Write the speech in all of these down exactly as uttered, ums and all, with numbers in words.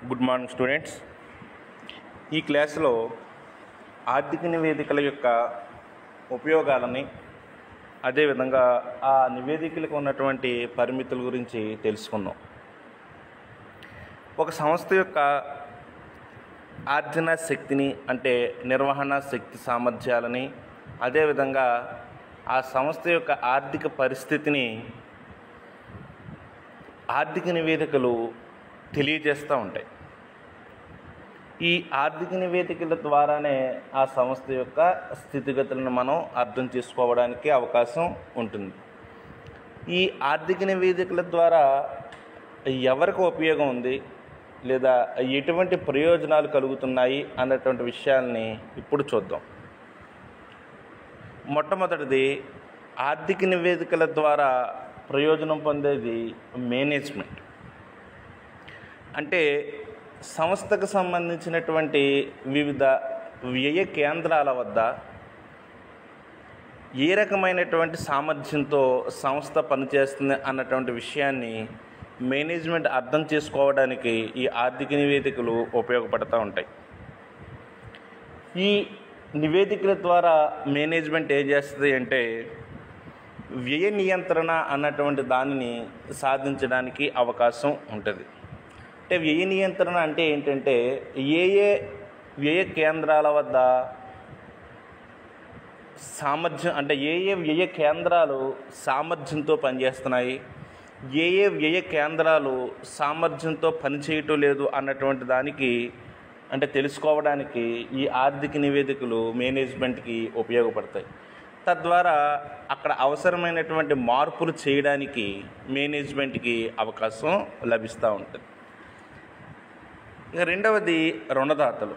Good morning students. ఈ క్లాసులో ఆర్థిక నివేదికల యొక్క ఉపయోగాలని, అదేవిధంగా ఆ నివేదికలకు ఉన్నటువంటి పరిమితుల గురించి తెలుసుకుందాం. ఒక సంస్థ యొక్క ఆర్జన శక్తిని, అంటే నిర్వహణ శక్తి సామర్థ్యాలని, అదేవిధంగా ఆ సంస్థ యొక్క ఆర్థిక పరిస్థితిని ఆర్థిక నివేదికలు తెలియజేస్తూ ఉంటాయి. ఈ ఆర్థిక నివేదికల ద్వారానే ఆ సంస్థ యొక్క స్థితిగతులను మనం అర్థం చేసుకోవడానికి అవకాశం ఉంటుంది. ఈ ఆర్థిక నివేదికల ద్వారా ఎవరికి ఉపయోగం ఉంది, లేదా ఎటువంటి ప్రయోజనాలు కలుగుతున్నాయి అన్నటువంటి విషయాల్ని ఇప్పుడు చూద్దాం. మొట్టమొదటిది, ఆర్థిక నివేదికల ద్వారా ప్రయోజనం పొందేది మేనేజ్మెంట్. అంటే సంస్థకు సంబంధించినటువంటి వివిధ వ్యయ కేంద్రాల వద్ద ఏ రకమైనటువంటి సామర్థ్యంతో సంస్థ పనిచేస్తుంది అన్నటువంటి విషయాన్ని మేనేజ్మెంట్ అర్థం చేసుకోవడానికి ఈ ఆర్థిక నివేదికలు ఉపయోగపడుతూ ఉంటాయి. ఈ నివేదికల ద్వారా మేనేజ్మెంట్ ఏం చేస్తుంది అంటే వ్యయ నియంత్రణ అన్నటువంటి దానిని సాధించడానికి అవకాశం ఉంటుంది. అంటే వ్యయ నియంత్రణ అంటే ఏంటంటే ఏ ఏ వ్యయ కేంద్రాల వద్ద సామర్థ్యం, అంటే ఏ ఏ వ్యయ కేంద్రాలు సామర్థ్యంతో పనిచేస్తున్నాయి, ఏ ఏ వ్యయ కేంద్రాలు సామర్థ్యంతో పనిచేయటం లేదు అన్నటువంటి దానికి అంటే తెలుసుకోవడానికి ఈ ఆర్థిక నివేదికలు మేనేజ్మెంట్కి ఉపయోగపడతాయి. తద్వారా అక్కడ అవసరమైనటువంటి మార్పులు చేయడానికి మేనేజ్మెంట్కి అవకాశం లభిస్తూ ఉంటుంది. ఇక రెండవది, రుణదాతలు.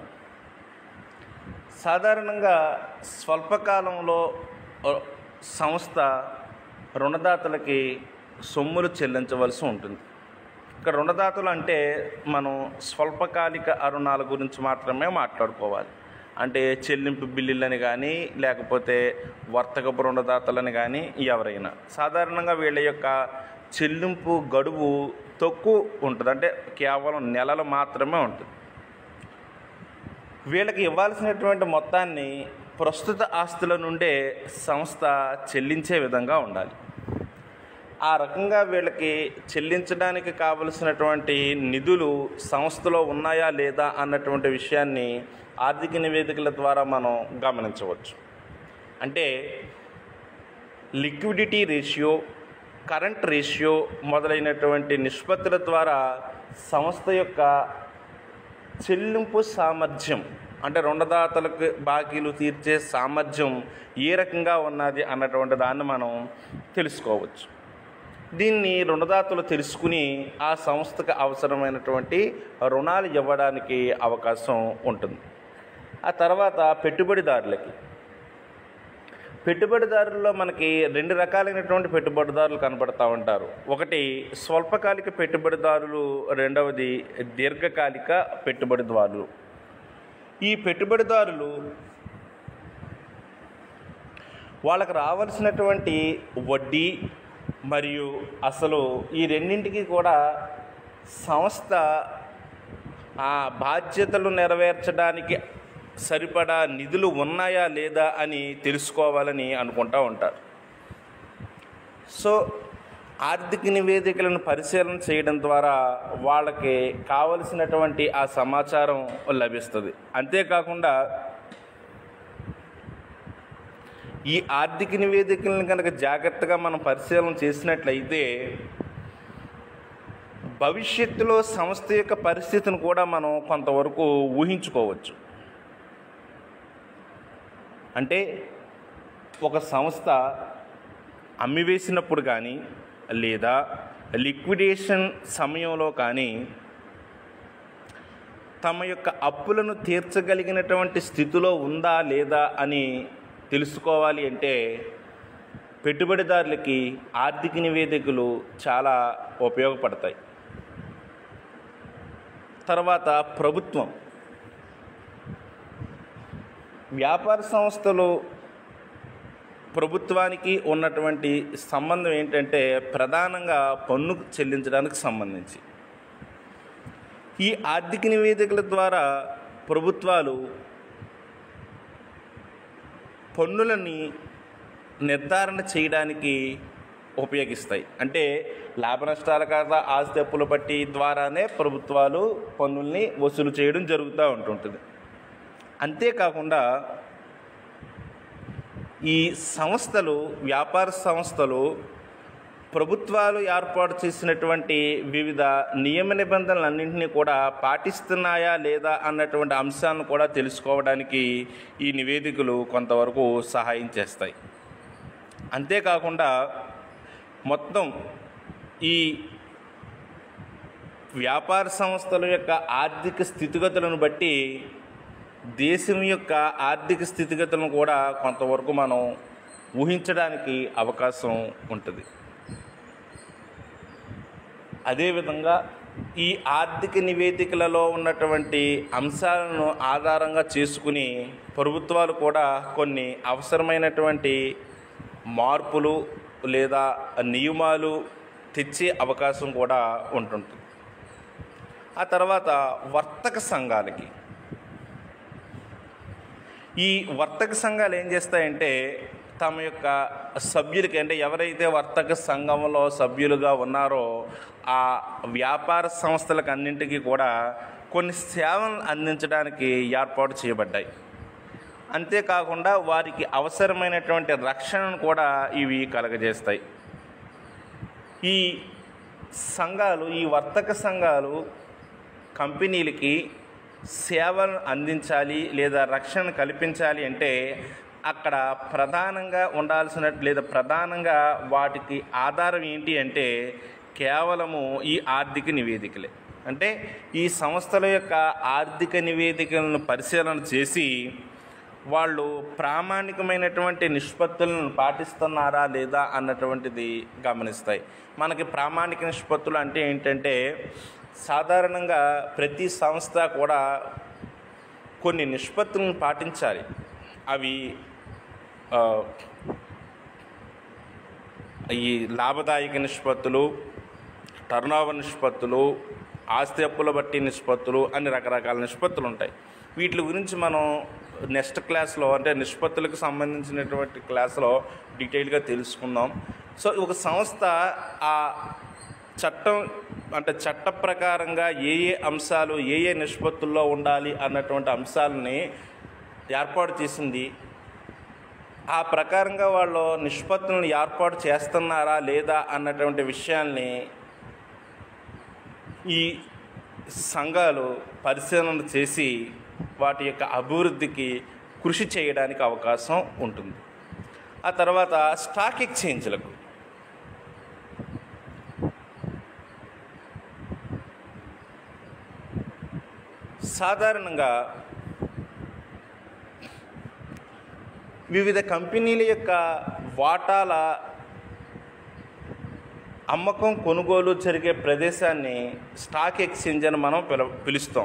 సాధారణంగా స్వల్పకాలంలో సంస్థ రుణదాతలకి సొమ్ములు చెల్లించవలసి ఉంటుంది. ఇక్కడ రుణదాతలు అంటే మనం స్వల్పకాలిక రుణాల గురించి మాత్రమే మాట్లాడుకోవాలి. అంటే చెల్లింపు బిల్లులని కానీ, లేకపోతే వర్తకపు రుణదాతలని కానీ ఎవరైనా. సాధారణంగా వీళ్ళ యొక్క చెల్లింపు గడువు తక్కువ ఉంటుంది, అంటే కేవలం నెలలు మాత్రమే ఉంటుంది. వీళ్ళకి ఇవ్వాల్సినటువంటి మొత్తాన్ని ప్రస్తుత ఆస్తుల నుండే సంస్థ చెల్లించే విధంగా ఉండాలి. ఆ రకంగా వీళ్ళకి చెల్లించడానికి కావలసినటువంటి నిధులు సంస్థలో ఉన్నాయా లేదా అన్నటువంటి విషయాన్ని ఆర్థిక నివేదికల ద్వారా మనం గమనించవచ్చు. అంటే లిక్విడిటీ రేషియో, కరెంట్ రేషియో మొదలైనటువంటి నిష్పత్తుల ద్వారా సంస్థ యొక్క చెల్లింపు సామర్థ్యం, అంటే రుణదాతలకు బాకీలు తీర్చే సామర్థ్యం ఏ రకంగా ఉన్నది అన్నటువంటి దాన్ని మనం తెలుసుకోవచ్చు. దీన్ని రుణదాతలు తెలుసుకుని ఆ సంస్థకు అవసరమైనటువంటి రుణాలు ఇవ్వడానికి అవకాశం ఉంటుంది. ఆ తర్వాత పెట్టుబడిదారులకి. పెట్టుబడిదారుల్లో మనకి రెండు రకాలైనటువంటి పెట్టుబడిదారులు కనబడుతూ ఉంటారు. ఒకటి స్వల్పకాలిక పెట్టుబడిదారులు, రెండవది దీర్ఘకాలిక పెట్టుబడిదారులు. ఈ పెట్టుబడిదారులు వాళ్ళకు రావాల్సినటువంటి వడ్డీ మరియు అసలు ఈ రెండింటికి కూడా సంస్థ ఆ బాధ్యతలు నెరవేర్చడానికి సరిపడా నిధులు ఉన్నాయా లేదా అని తెలుసుకోవాలని అనుకుంటూ ఉంటారు. సో ఆర్థిక నివేదికలను పరిశీలన చేయడం ద్వారా వాళ్ళకి కావలసినటువంటి ఆ సమాచారం లభిస్తుంది. అంతేకాకుండా ఈ ఆర్థిక నివేదికలను కనుక జాగ్రత్తగా మనం పరిశీలన చేసినట్లయితే భవిష్యత్తులో సంస్థ యొక్క పరిస్థితిని కూడా మనం కొంతవరకు ఊహించుకోవచ్చు. అంటే ఒక సంస్థ అమ్మివేసినప్పుడు కానీ, లేదా లిక్విడేషన్ సమయంలో కానీ తమ యొక్క అప్పులను తీర్చగలిగినటువంటి స్థితిలో ఉందా లేదా అని తెలుసుకోవాలి అంటే పెట్టుబడిదారులకి ఆర్థిక నివేదికలు చాలా ఉపయోగపడతాయి. తర్వాత ప్రభుత్వం. వ్యాపార సంస్థలు ప్రభుత్వానికి ఉన్నటువంటి సంబంధం ఏంటంటే ప్రధానంగా పన్ను చెల్లించడానికి సంబంధించి. ఈ ఆర్థిక నివేదికల ద్వారా ప్రభుత్వాలు పన్నులని నిర్ధారణ చేయడానికి ఉపయోగిస్తాయి. అంటే లాభ నష్టాల ఖాతా, ఆస్తి అప్పుల పట్టి ద్వారానే ప్రభుత్వాలు పన్నుల్ని వసూలు చేయడం జరుగుతూ ఉంటుంటుంది. అంతేకాకుండా ఈ సంస్థలు, వ్యాపార సంస్థలు ప్రభుత్వాలు ఏర్పాటు చేసినటువంటి వివిధ నియమ నిబంధనలన్నింటినీ కూడా పాటిస్తున్నాయా లేదా అన్నటువంటి అంశాలను కూడా తెలుసుకోవడానికి ఈ నివేదికలు కొంతవరకు సహాయం చేస్తాయి. అంతేకాకుండా మొత్తం ఈ వ్యాపార సంస్థల యొక్క ఆర్థిక స్థితిగతులను బట్టి దేశం యొక్క ఆర్థిక స్థితిగతులను కూడా కొంతవరకు మనం ఊహించడానికి అవకాశం ఉంటుంది. అదేవిధంగా ఈ ఆర్థిక నివేదికలలో ఉన్నటువంటి అంశాలను ఆధారంగా చేసుకుని ప్రభుత్వాలు కూడా కొన్ని అవసరమైనటువంటి మార్పులు లేదా నియమాలు తెచ్చే అవకాశం కూడా ఉంటుంది. ఆ తర్వాత వర్తక సంఘాలకి, ఈ వర్తక సంఘాలు ఏం చేస్తాయంటే తమ యొక్క సభ్యులకి, అంటే ఎవరైతే వర్తక సంఘంలో సభ్యులుగా ఉన్నారో ఆ వ్యాపార సంస్థలకు అన్నింటికీ కూడా కొన్ని సేవలను అందించడానికి ఏర్పాటు చేయబడ్డాయి. అంతేకాకుండా వారికి అవసరమైనటువంటి రక్షణను కూడా ఇవి కలగజేస్తాయి. ఈ సంఘాలు, ఈ వర్తక సంఘాలు కంపెనీలకి సేవలను అందించాలి లేదా రక్షణ కల్పించాలి అంటే అక్కడ ప్రధానంగా ఉండాల్సిన లేదా ప్రధానంగా వాటికి ఆధారం ఏంటి అంటే కేవలము ఈ ఆర్థిక నివేదికలే. అంటే ఈ సంస్థల యొక్క ఆర్థిక నివేదికలను పరిశీలన చేసి వాళ్ళు ప్రామాణికమైనటువంటి నిష్పత్తులను పాటిస్తున్నారా లేదా అన్నటువంటిది గమనిస్తాయి. మనకి ప్రామాణిక నిష్పత్తులు అంటే ఏంటంటే సాధారణంగా ప్రతి సంస్థ కూడా కొన్ని నిష్పత్తులను పాటించాలి. అవి ఈ లాభదాయక నిష్పత్తులు, టర్నోవర్ నిష్పత్తులు, ఆస్తి అప్పుల బట్టి నిష్పత్తులు అని రకరకాల నిష్పత్తులు ఉంటాయి. వీటి గురించి మనం నెక్స్ట్ క్లాస్లో, అంటే నిష్పత్తులకు సంబంధించినటువంటి క్లాస్లో డీటెయిల్గా తెలుసుకుందాం. సో ఒక సంస్థ ఆ చట్టం, అంటే చట్ట ప్రకారంగా ఏ ఏ అంశాలు ఏ ఏ నిష్పత్తుల్లో ఉండాలి అన్నటువంటి అంశాలని ఏర్పాటు చేసింది. ఆ ప్రకారంగా వాళ్ళు నిష్పత్తులను ఏర్పాటు చేస్తున్నారా లేదా అన్నటువంటి విషయాల్ని ఈ సంఘాలు పరిశీలన చేసి వాటి యొక్క అభివృద్ధికి కృషి చేయడానికి అవకాశం ఉంటుంది. ఆ తర్వాత స్టాక్ ఎక్స్చేంజ్లకు, సాధారణంగా వివిధ కంపెనీల యొక్క వాటాల అమ్మకం కొనుగోలు జరిగే ప్రదేశాన్ని స్టాక్ ఎక్స్చేంజ్ అని మనం పిల పిలుస్తాం.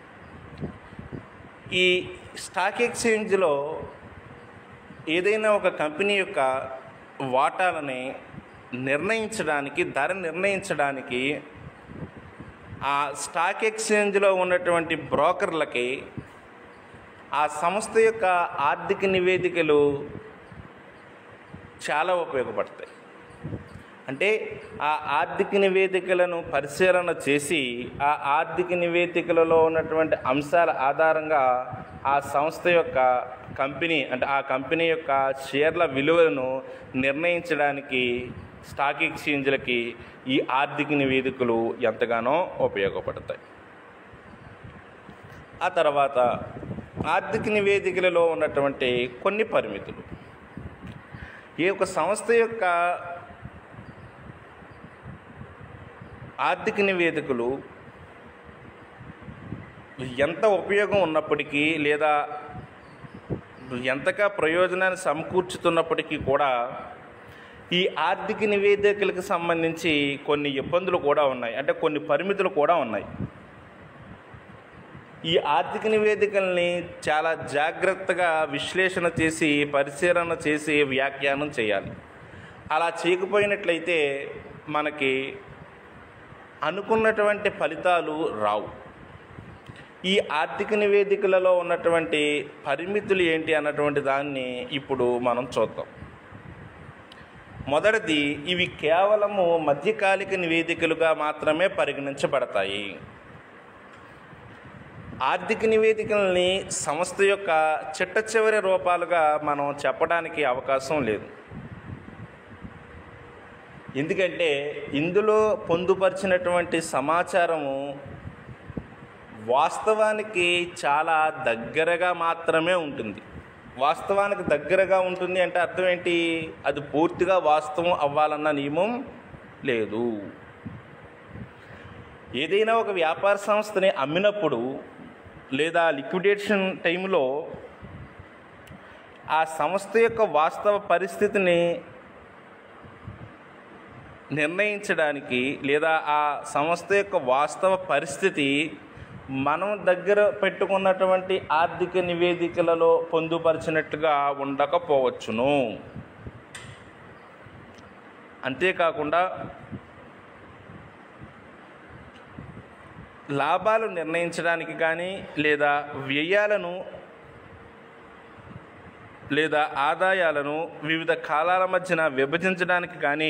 ఈ స్టాక్ ఎక్స్చేంజ్లో ఏదైనా ఒక కంపెనీ యొక్క వాటాలని నిర్ణయించడానికి, ధర నిర్ణయించడానికి ఆ స్టాక్ ఎక్స్చేంజ్లో ఉన్నటువంటి బ్రోకర్లకి ఆ సంస్థ యొక్క ఆర్థిక నివేదికలు చాలా ఉపయోగపడతాయి. అంటే ఆ ఆర్థిక నివేదికలను పరిశీలన చేసి ఆ ఆర్థిక నివేదికలలో ఉన్నటువంటి అంశాల ఆధారంగా ఆ సంస్థ యొక్క కంపెనీ, అంటే ఆ కంపెనీ యొక్క షేర్ల విలువలను నిర్ణయించడానికి స్టాక్ ఎక్స్చేంజ్లకి ఈ ఆర్థిక నివేదికలు ఎంతగానో ఉపయోగపడతాయి. ఆ తర్వాత ఆర్థిక నివేదికలలో ఉన్నటువంటి కొన్ని పరిమితులు. ఈ యొక్క సంస్థ యొక్క ఆర్థిక నివేదికలు ఎంత ఉపయోగం ఉన్నప్పటికీ లేదా ఎంతగా ప్రయోజనాన్ని సమకూర్చుతున్నప్పటికీ కూడా ఈ ఆర్థిక నివేదికలకు సంబంధించి కొన్ని ఇబ్బందులు కూడా ఉన్నాయి, అంటే కొన్ని పరిమితులు కూడా ఉన్నాయి. ఈ ఆర్థిక నివేదికల్ని చాలా జాగ్రత్తగా విశ్లేషణ చేసి పరిశీలన చేసి వ్యాఖ్యానం చేయాలి. అలా చేయకపోయినట్లయితే మనకి అనుకున్నటువంటి ఫలితాలు రావు. ఈ ఆర్థిక నివేదికలలో ఉన్నటువంటి పరిమితులు ఏంటి అన్నటువంటి దాన్ని ఇప్పుడు మనం చూద్దాం. మొదటిది, ఇవి కేవలము మధ్యకాలిక నివేదికలుగా మాత్రమే పరిగణించబడతాయి. ఆర్థిక నివేదికల్ని సంస్థ యొక్క చిట్ట చివరి రూపాలుగా మనం చెప్పడానికి అవకాశం లేదు. ఎందుకంటే ఇందులో పొందుపరిచినటువంటి సమాచారము వాస్తవానికి చాలా దగ్గరగా మాత్రమే ఉంటుంది. వాస్తవానికి దగ్గరగా ఉంటుంది అంటే అర్థం ఏంటి? అది పూర్తిగా వాస్తవం అవ్వాలన్న నియమం లేదు. ఏదైనా ఒక వ్యాపార సంస్థని అమ్మినప్పుడు లేదా లిక్విడేషన్ టైంలో ఆ సంస్థ యొక్క వాస్తవ పరిస్థితిని నిర్ణయించడానికి లేదా ఆ సంస్థ యొక్క వాస్తవ పరిస్థితి మనం దగ్గర పెట్టుకున్నటువంటి ఆర్థిక నివేదికలలో పొందుపరిచినట్టుగా ఉండకపోవచ్చును. అంతేకాకుండా లాభాలు నిర్ణయించడానికి కానీ లేదా వ్యయాలను లేదా ఆదాయాలను వివిధ కాలాల మధ్యన విభజించడానికి కానీ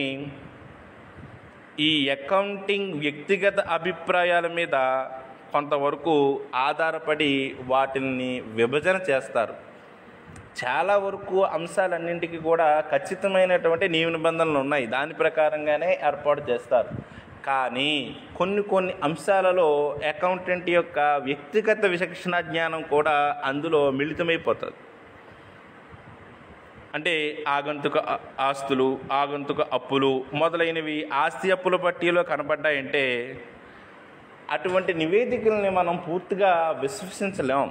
ఈ అకౌంటింగ్ వ్యక్తిగత అభిప్రాయాల మీద కొంతవరకు ఆధారపడి వాటిని విభజన చేస్తారు. చాలా వరకు అంశాలన్నింటికి కూడా ఖచ్చితమైనటువంటి నియమ నిబంధనలు ఉన్నాయి, దాని ప్రకారంగానే ఏర్పాటు చేస్తారు. కానీ కొన్ని కొన్ని అంశాలలో అకౌంటెంట్ యొక్క వ్యక్తిగత విచక్షణ జ్ఞానం కూడా అందులో మిళితమైపోతుంది. అంటే ఆగంతుక ఆస్తులు, ఆగంతుక అప్పులు మొదలైనవి ఆస్తి అప్పుల పట్టీలో కనబడ్డాయంటే అటువంటి నివేదికల్ని మనం పూర్తిగా విశ్వసించలేం.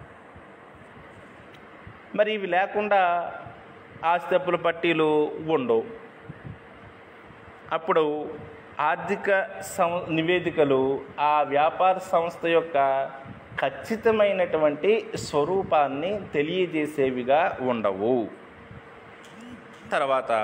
మరి ఇవి లేకుండా ఆస్తి అప్పుల పట్టీలు ఉండవు. అప్పుడు ఆర్థిక సం నివేదికలు ఆ వ్యాపార సంస్థ యొక్క ఖచ్చితమైనటువంటి స్వరూపాన్ని తెలియజేసేవిగా ఉండవు. తర్వాత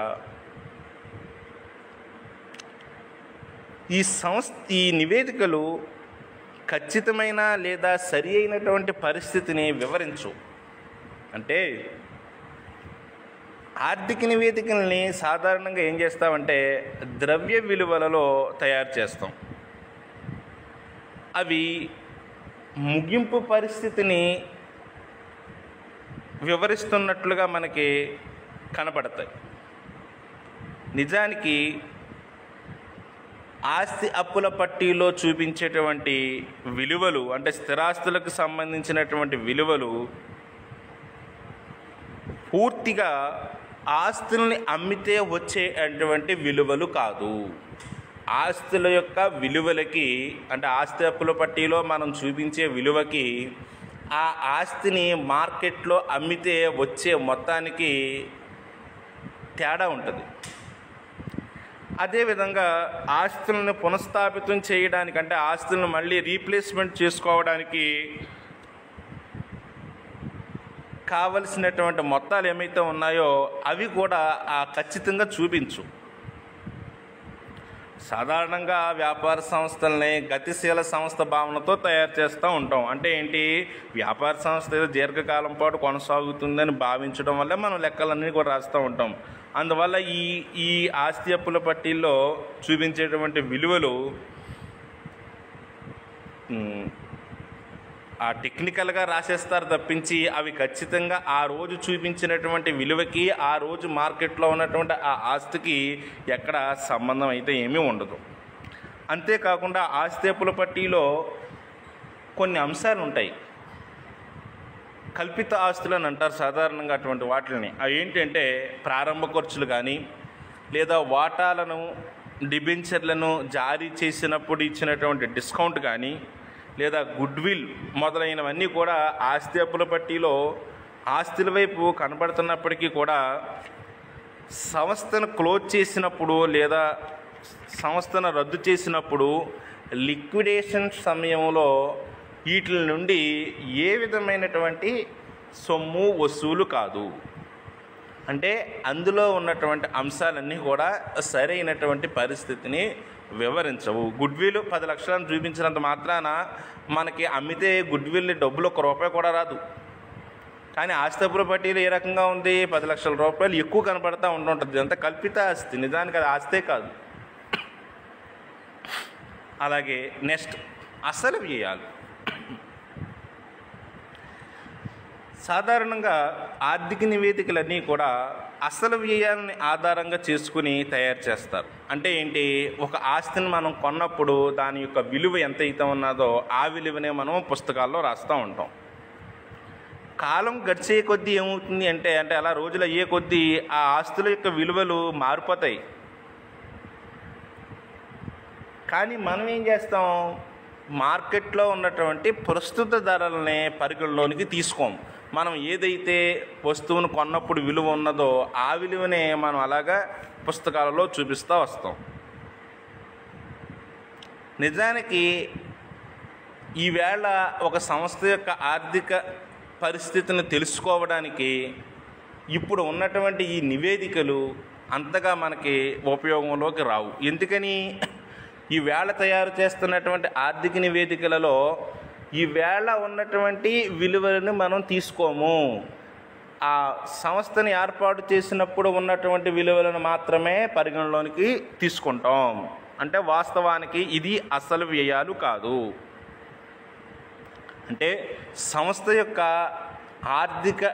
ఈ సంస్థ ఈ నివేదికలు ఖచ్చితమైన లేదా సరి అయినటువంటి పరిస్థితిని వివరించు. అంటే ఆర్థిక నివేదికల్ని సాధారణంగా ఏం చేస్తామంటే ద్రవ్య విలువలలో తయారు చేస్తాం. అవి ముగింపు పరిస్థితిని వివరిస్తున్నట్లుగా మనకి కనపడతాయి. నిజానికి ఆస్తి అప్పుల పట్టీలో చూపించేటువంటి విలువలు అంటే స్థిరాస్తులకు సంబంధించినటువంటి విలువలు పూర్తిగా ఆస్తుల్ని అమ్మితే వచ్చేటువంటి విలువలు కాదు. ఆస్తుల యొక్క విలువలకి అంటే ఆస్తి అప్పుల పట్టీలో మనం చూపించే విలువకి ఆ ఆస్తిని మార్కెట్లో అమ్మితే వచ్చే మొత్తానికి తేడా ఉంటుంది. అదేవిధంగా ఆస్తులను పునఃస్థాపితం చేయడానికి అంటే ఆస్తులను మళ్ళీ రీప్లేస్మెంట్ చేసుకోవడానికి కావలసినటువంటి మొత్తాలు ఏమైతే ఉన్నాయో అవి కూడా ఆ ఖచ్చితంగా చూపించు. సాధారణంగా వ్యాపార సంస్థల్ని గతిశీల సంస్థ భావనతో తయారు చేస్తూ ఉంటాం. అంటే ఏంటి? వ్యాపార సంస్థ ఏదో దీర్ఘకాలం పాటు కొనసాగుతుందని భావించడం వల్ల మనం లెక్కలన్నీ కూడా రాస్తూ ఉంటాం. అందువల్ల ఈ ఈ ఆస్తి అప్పుల పట్టీల్లో చూపించేటువంటి విలువలు ఆ టెక్నికల్గా రాసేస్తారు తప్పించి అవి ఖచ్చితంగా ఆ రోజు చూపించినటువంటి విలువకి ఆ రోజు మార్కెట్లో ఉన్నటువంటి ఆ ఆస్తికి ఎక్కడ సంబంధం అయితే ఏమీ ఉండదు. అంతేకాకుండా ఆస్తి అప్పుల పట్టీలో కొన్ని అంశాలు ఉంటాయి. కల్పిత ఆస్తులు అని అంటారు సాధారణంగా అటువంటి వాటిని. అవి ఏంటంటే ప్రారంభ ఖర్చులు కానీ లేదా వాటాలను డిబెంచర్లను జారీ చేసినప్పుడు ఇచ్చినటువంటి డిస్కౌంట్ కానీ లేదా గుడ్విల్ మొదలైనవన్నీ కూడా ఆస్తి అప్పుల పట్టీలో ఆస్తుల వైపు కనబడుతున్నప్పటికీ కూడా సంస్థను క్లోజ్ చేసినప్పుడు లేదా సంస్థను రద్దు చేసినప్పుడు లిక్విడేషన్ సమయంలో వీటి నుండి ఏ విధమైనటువంటి సొమ్ము వసూలు కాదు. అంటే అందులో ఉన్నటువంటి అంశాలన్నీ కూడా సరైనటువంటి పరిస్థితిని వివరించవు. గుడ్విల్ పది లక్షలను చూపించినంత మాత్రాన మనకి అమ్మితే గుడ్విల్ని డబ్బులు ఒక్క రూపాయి కూడా రాదు. కానీ ఆస్తి అప్పుల పట్టీలు ఏ రకంగా ఉంది, పది లక్షల రూపాయలు ఎక్కువ కనపడతా ఉంటుంటుంది. అంత కల్పిత ఆస్తి, నిజానికి అది ఆస్తే కాదు. అలాగే నెక్స్ట్ అసలు వ్యయాలు. సాధారణంగా ఆర్థిక నివేదికలన్నీ కూడా అసలు వ్యయాలని ఆధారంగా చేసుకుని తయారు చేస్తారు. అంటే ఏంటి, ఒక ఆస్తిని మనం కొన్నప్పుడు దాని యొక్క విలువ ఎంత అయితే ఉన్నదో ఆ విలువనే మనం పుస్తకాల్లో రాస్తూ ఉంటాం. కాలం గడిచే కొద్దీ ఏమవుతుంది అంటే అంటే అలా రోజులు అయ్యే కొద్దీ ఆ ఆస్తుల యొక్క విలువలు మారిపోతాయి. కానీ మనం ఏం చేస్తాం, మార్కెట్లో ఉన్నటువంటి ప్రస్తుత ధరలనే పరిగణలోనికి తీసుకోం. మనం ఏదైతే వస్తువును కొన్నప్పుడు విలువ ఉన్నదో ఆ విలువనే మనం అలాగా పుస్తకాలలో చూపిస్తూ వస్తాం. నిజానికి ఈవేళ ఒక సంస్థ యొక్క ఆర్థిక పరిస్థితిని తెలుసుకోవడానికి ఇప్పుడు ఉన్నటువంటి ఈ నివేదికలు అంతగా మనకి ఉపయోగంలోకి రావు. ఎందుకని, ఈవేళ తయారు చేస్తున్నటువంటి ఆర్థిక నివేదికలలో ఈవేళ ఉన్నటువంటి విలువలను మనం తీసుకోము. ఆ సంస్థని ఏర్పాటు చేసినప్పుడు ఉన్నటువంటి విలువలను మాత్రమే పరిగణలోనికి తీసుకుంటాం. అంటే వాస్తవానికి ఇది అసలు వ్యయాలు కాదు. అంటే సంస్థ యొక్క ఆర్థిక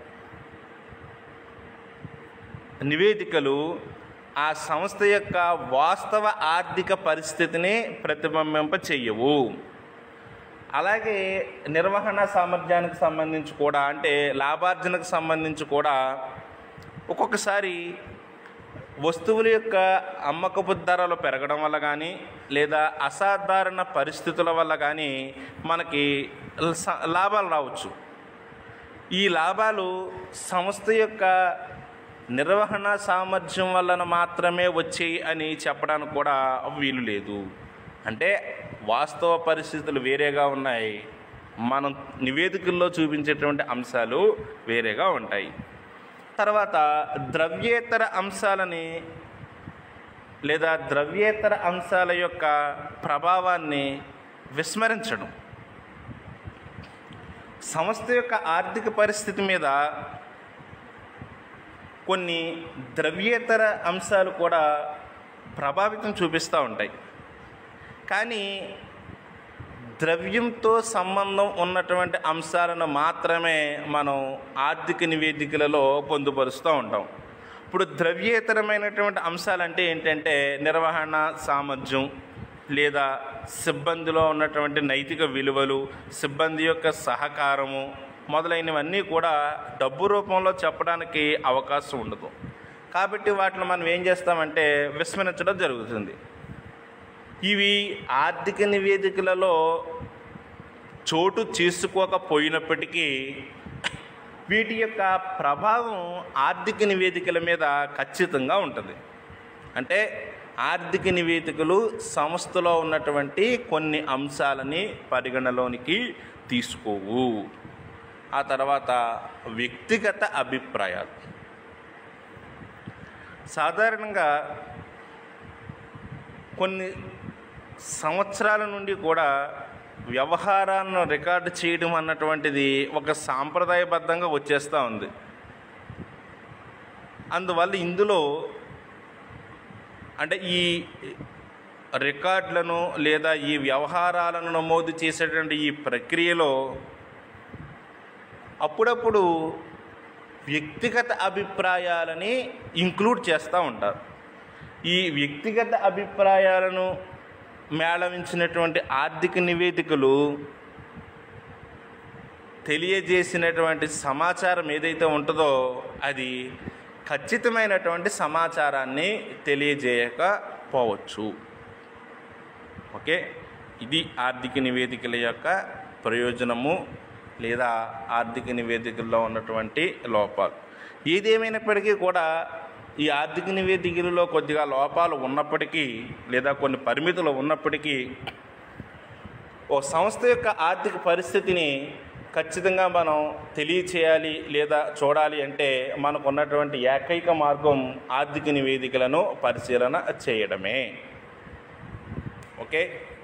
నివేదికలు ఆ సంస్థ యొక్క వాస్తవ ఆర్థిక పరిస్థితిని ప్రతిబింబింప చెయ్యవు. అలాగే నిర్వహణ సామర్థ్యానికి సంబంధించి కూడా, అంటే లాభార్జనకు సంబంధించి కూడా ఒక్కొక్కసారి వస్తువుల యొక్క అమ్మకపు ధరలు పెరగడం వల్ల కానీ లేదా అసాధారణ పరిస్థితుల వల్ల కానీ మనకి లాభాలు రావచ్చు. ఈ లాభాలు సంస్థ యొక్క నిర్వహణ సామర్థ్యం వలన మాత్రమే వచ్చాయి అని చెప్పడానికి కూడా వీలు లేదు. అంటే వాస్తవ పరిస్థితులు వేరేగా ఉన్నాయి, మనం నివేదికల్లో చూపించేటువంటి అంశాలు వేరేగా ఉంటాయి. తర్వాత ద్రవ్యేతర అంశాలని లేదా ద్రవ్యేతర అంశాల యొక్క ప్రభావాన్ని విస్మరించడం. సంస్థ యొక్క ఆర్థిక పరిస్థితి మీద కొన్ని ద్రవ్యేతర అంశాలు కూడా ప్రభావితం చూపిస్తూ ఉంటాయి. కానీ ద్రవ్యంతో సంబంధం ఉన్నటువంటి అంశాలను మాత్రమే మనం ఆర్థిక నివేదికలలో పొందుపరుస్తూ ఉంటాం. ఇప్పుడు ద్రవ్యేతరమైనటువంటి అంశాలు అంటే ఏంటంటే నిర్వహణ సామర్థ్యం లేదా సిబ్బందిలో ఉన్నటువంటి నైతిక విలువలు, సిబ్బంది యొక్క సహకారము మొదలైనవన్నీ కూడా డబ్బు రూపంలో చెప్పడానికి అవకాశం ఉండదు. కాబట్టి వాటిని మనం ఏం చేస్తామంటే విస్మరించడం జరుగుతుంది. ఇవి ఆర్థిక నివేదికలలో చోటు చేసుకోకపోయినప్పటికీ వీటి యొక్క ప్రభావం ఆర్థిక నివేదికల మీద ఖచ్చితంగా ఉంటుంది. అంటే ఆర్థిక నివేదికలు సంస్థలో ఉన్నటువంటి కొన్ని అంశాలని పరిగణలోనికి తీసుకోవు. ఆ తర్వాత వ్యక్తిగత అభిప్రాయాలు. సాధారణంగా కొన్ని సంవత్సరాల నుండి కూడా వ్యవహారాలను రికార్డు చేయడం అన్నటువంటిది ఒక సాంప్రదాయబద్ధంగా వచ్చేస్తూ ఉంది. అందువల్ల ఇందులో అంటే ఈ రికార్డులను లేదా ఈ వ్యవహారాలను నమోదు చేసేటువంటి ఈ ప్రక్రియలో అప్పుడప్పుడు వ్యక్తిగత అభిప్రాయాలని ఇంక్లూడ్ చేస్తూ ఉంటారు. ఈ వ్యక్తిగత అభిప్రాయాలను మేళవించినటువంటి ఆర్థిక నివేదికలు తెలియజేసినటువంటి సమాచారం ఏదైతే ఉంటుందో అది ఖచ్చితమైనటువంటి సమాచారాన్ని తెలియజేయకపోవచ్చు. ఓకే, ఇది ఆర్థిక నివేదికల యొక్క ప్రయోజనము లేదా ఆర్థిక నివేదికల్లో ఉన్నటువంటి లోపాలు. ఏదేమైనప్పటికీ కూడా ఈ ఆర్థిక నివేదికలలో కొద్దిగా లోపాలు ఉన్నప్పటికీ లేదా కొన్ని పరిమితులు ఉన్నప్పటికీ ఓ సంస్థ యొక్క ఆర్థిక పరిస్థితిని ఖచ్చితంగా మనం తెలియచేయాలి లేదా చూడాలి అంటే మనకు ఉన్నటువంటి ఏకైక మార్గం ఆర్థిక నివేదికలను పరిశీలన చేయడమే. ఓకే.